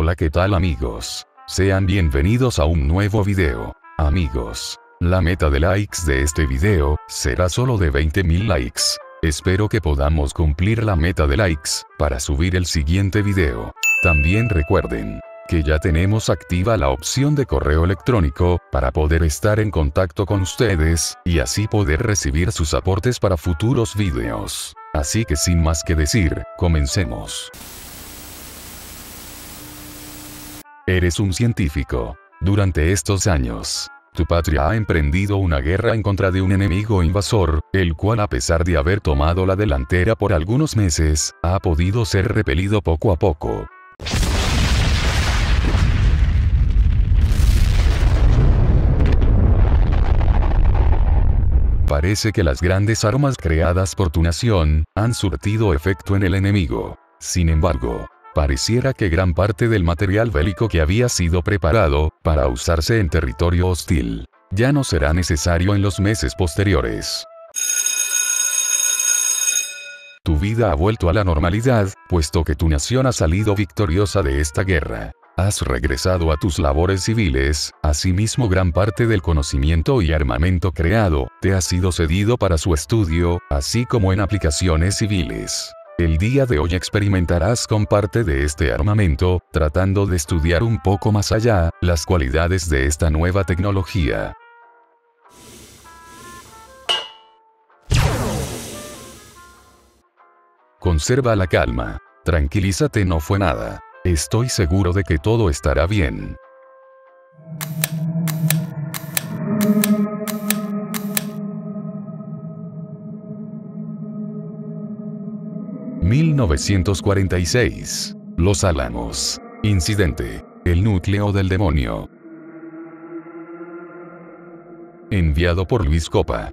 Hola, ¿qué tal amigos? Sean bienvenidos a un nuevo video. Amigos, la meta de likes de este video será solo de 20.000 likes. Espero que podamos cumplir la meta de likes para subir el siguiente video. También recuerden que ya tenemos activa la opción de correo electrónico para poder estar en contacto con ustedes y así poder recibir sus aportes para futuros videos. Así que sin más que decir, comencemos. Eres un científico. Durante estos años, tu patria ha emprendido una guerra en contra de un enemigo invasor, el cual a pesar de haber tomado la delantera por algunos meses, ha podido ser repelido poco a poco. Parece que las grandes armas creadas por tu nación han surtido efecto en el enemigo. Sin embargo, pareciera que gran parte del material bélico que había sido preparado para usarse en territorio hostil ya no será necesario en los meses posteriores. Tu vida ha vuelto a la normalidad, puesto que tu nación ha salido victoriosa de esta guerra. Has regresado a tus labores civiles, asimismo gran parte del conocimiento y armamento creado te ha sido cedido para su estudio, así como en aplicaciones civiles. El día de hoy experimentarás con parte de este armamento, tratando de estudiar un poco más allá las cualidades de esta nueva tecnología. Conserva la calma. Tranquilízate, no fue nada. Estoy seguro de que todo estará bien. ...1946... Los Álamos. Incidente. El núcleo del demonio. Enviado por Luis Copa.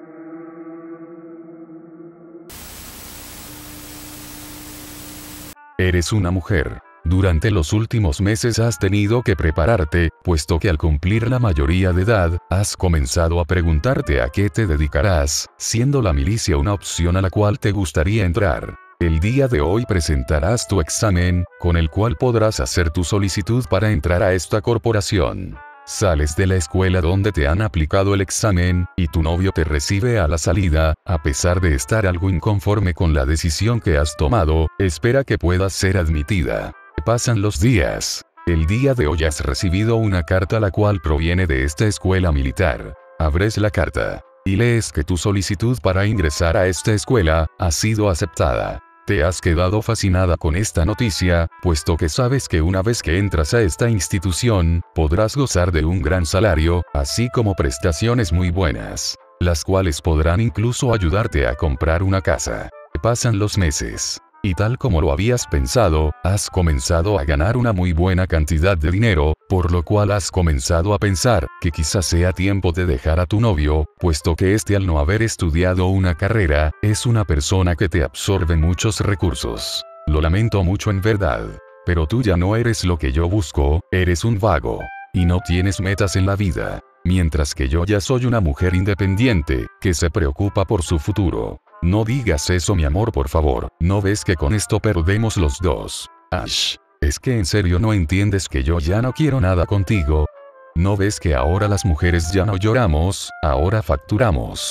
Eres una mujer. Durante los últimos meses has tenido que prepararte, puesto que al cumplir la mayoría de edad, has comenzado a preguntarte a qué te dedicarás, siendo la milicia una opción a la cual te gustaría entrar. El día de hoy presentarás tu examen, con el cual podrás hacer tu solicitud para entrar a esta corporación. Sales de la escuela donde te han aplicado el examen, y tu novio te recibe a la salida. A pesar de estar algo inconforme con la decisión que has tomado, espera que puedas ser admitida. Pasan los días. El día de hoy has recibido una carta la cual proviene de esta escuela militar. Abres la carta y lees que tu solicitud para ingresar a esta escuela ha sido aceptada. Te has quedado fascinada con esta noticia, puesto que sabes que una vez que entras a esta institución, podrás gozar de un gran salario, así como prestaciones muy buenas, las cuales podrán incluso ayudarte a comprar una casa. Pasan los meses. Y tal como lo habías pensado, has comenzado a ganar una muy buena cantidad de dinero, por lo cual has comenzado a pensar que quizás sea tiempo de dejar a tu novio, puesto que este al no haber estudiado una carrera, es una persona que te absorbe muchos recursos. Lo lamento mucho en verdad. Pero tú ya no eres lo que yo busco, eres un vago. Y no tienes metas en la vida. Mientras que yo ya soy una mujer independiente, que se preocupa por su futuro. No digas eso, mi amor, por favor. ¿No ves que con esto perdemos los dos? Ash, ¿es que en serio no entiendes que yo ya no quiero nada contigo? ¿No ves que ahora las mujeres ya no lloramos, ahora facturamos?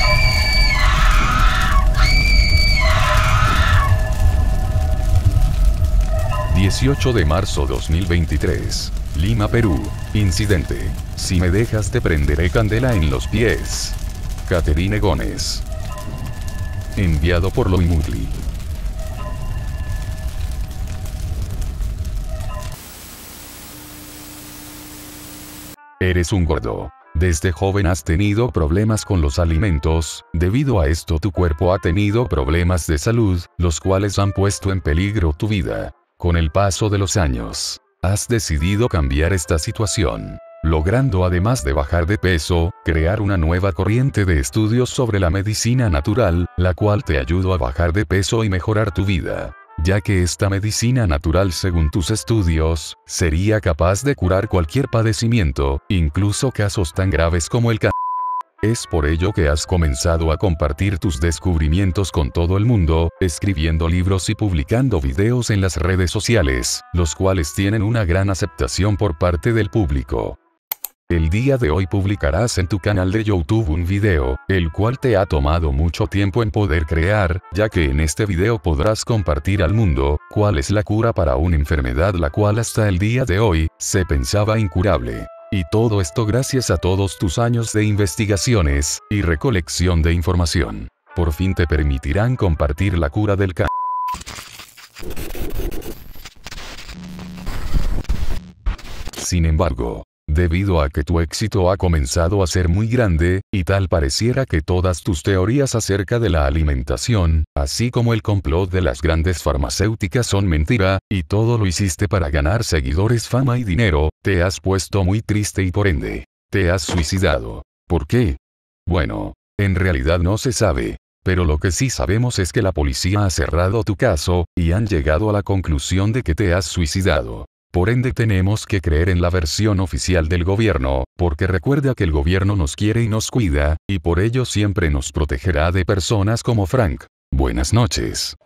...18 de marzo 2023... Lima, Perú. Incidente. Si me dejas te prenderé candela en los pies. Caterine Gómez. Enviado por Loimutli. Eres un gordo. Desde joven has tenido problemas con los alimentos, debido a esto tu cuerpo ha tenido problemas de salud, los cuales han puesto en peligro tu vida. Con el paso de los años, has decidido cambiar esta situación, logrando además de bajar de peso, crear una nueva corriente de estudios sobre la medicina natural, la cual te ayudó a bajar de peso y mejorar tu vida, ya que esta medicina natural, según tus estudios, sería capaz de curar cualquier padecimiento, incluso casos tan graves como el cáncer. Es por ello que has comenzado a compartir tus descubrimientos con todo el mundo, escribiendo libros y publicando videos en las redes sociales, los cuales tienen una gran aceptación por parte del público. El día de hoy publicarás en tu canal de YouTube un video, el cual te ha tomado mucho tiempo en poder crear, ya que en este video podrás compartir al mundo, cuál es la cura para una enfermedad la cual hasta el día de hoy, se pensaba incurable. Y todo esto gracias a todos tus años de investigaciones, y recolección de información. Por fin te permitirán compartir la cura del cáncer. Sin embargo, debido a que tu éxito ha comenzado a ser muy grande, y tal pareciera que todas tus teorías acerca de la alimentación, así como el complot de las grandes farmacéuticas son mentira, y todo lo hiciste para ganar seguidores, fama y dinero, te has puesto muy triste y por ende, te has suicidado. ¿Por qué? Bueno, en realidad no se sabe. Pero lo que sí sabemos es que la policía ha cerrado tu caso, y han llegado a la conclusión de que te has suicidado. Por ende tenemos que creer en la versión oficial del gobierno, porque recuerda que el gobierno nos quiere y nos cuida, y por ello siempre nos protegerá de personas como Frank. Buenas noches.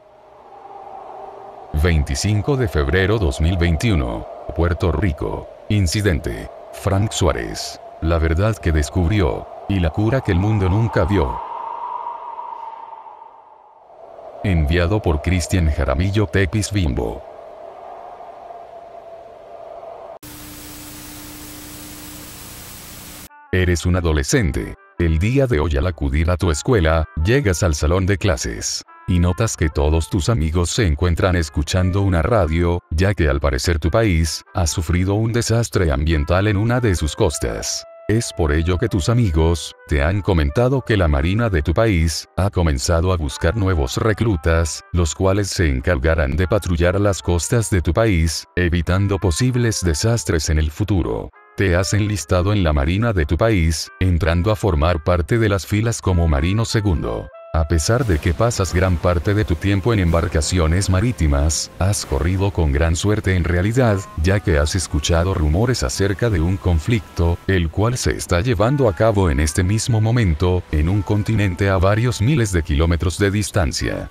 25 de febrero 2021. Puerto Rico. Incidente. Frank Suárez. La verdad que descubrió, y la cura que el mundo nunca vio. Enviado por Cristian Jaramillo Tepis Bimbo. Eres un adolescente. El día de hoy al acudir a tu escuela, llegas al salón de clases. Y notas que todos tus amigos se encuentran escuchando una radio, ya que al parecer tu país, ha sufrido un desastre ambiental en una de sus costas. Es por ello que tus amigos, te han comentado que la Marina de tu país, ha comenzado a buscar nuevos reclutas, los cuales se encargarán de patrullar las costas de tu país, evitando posibles desastres en el futuro. Te has enlistado en la Marina de tu país, entrando a formar parte de las filas como marino segundo. A pesar de que pasas gran parte de tu tiempo en embarcaciones marítimas, has corrido con gran suerte en realidad, ya que has escuchado rumores acerca de un conflicto, el cual se está llevando a cabo en este mismo momento, en un continente a varios miles de kilómetros de distancia.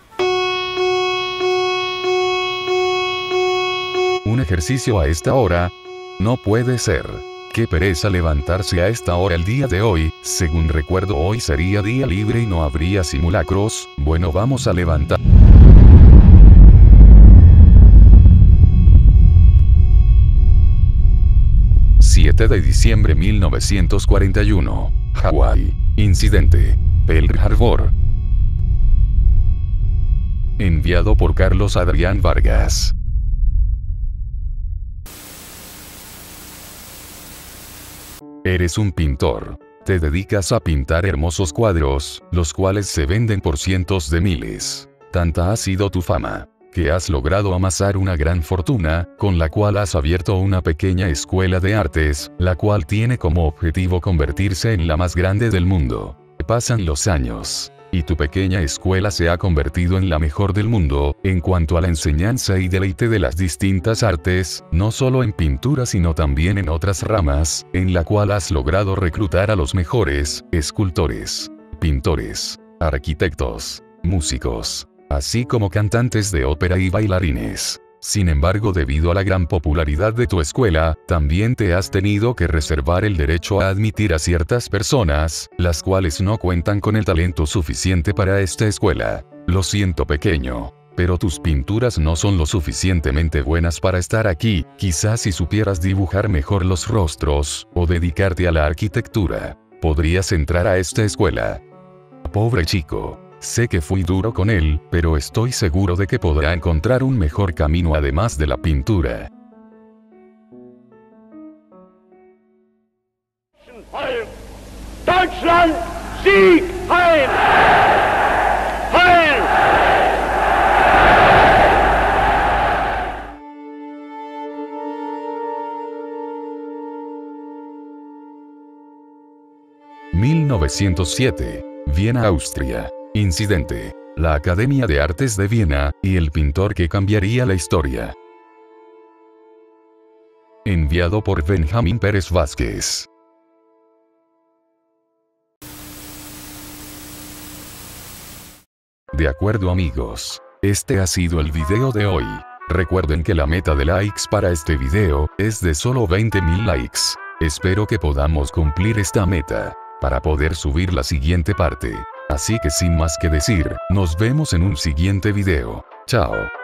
¿Un ejercicio a esta hora? No puede ser. Qué pereza levantarse a esta hora el día de hoy, según recuerdo hoy sería día libre y no habría simulacros. Bueno, vamos a levantar. ...7 de diciembre 1941... Hawái. Incidente. Pearl Harbor. Enviado por Carlos Adrián Vargas. Eres un pintor. Te dedicas a pintar hermosos cuadros, los cuales se venden por cientos de miles. Tanta ha sido tu fama, que has logrado amasar una gran fortuna, con la cual has abierto una pequeña escuela de artes, la cual tiene como objetivo convertirse en la más grande del mundo. Pasan los años, y tu pequeña escuela se ha convertido en la mejor del mundo, en cuanto a la enseñanza y deleite de las distintas artes, no solo en pintura sino también en otras ramas, en la cual has logrado reclutar a los mejores, escultores, pintores, arquitectos, músicos, así como cantantes de ópera y bailarines. Sin embargo, debido a la gran popularidad de tu escuela, también te has tenido que reservar el derecho a admitir a ciertas personas, las cuales no cuentan con el talento suficiente para esta escuela. Lo siento, pequeño, pero tus pinturas no son lo suficientemente buenas para estar aquí. Quizás si supieras dibujar mejor los rostros, o dedicarte a la arquitectura, podrías entrar a esta escuela. Pobre chico. Sé que fui duro con él, pero estoy seguro de que podrá encontrar un mejor camino además de la pintura. Deutschland, Sieg, Heil! Heil! ...1907... Viena, Austria. Incidente. La Academia de Artes de Viena, y el pintor que cambiaría la historia. Enviado por Benjamín Pérez Vázquez. De acuerdo amigos. Este ha sido el video de hoy. Recuerden que la meta de likes para este video es de solo 20.000 likes. Espero que podamos cumplir esta meta para poder subir la siguiente parte. Así que sin más que decir, nos vemos en un siguiente video. Chao.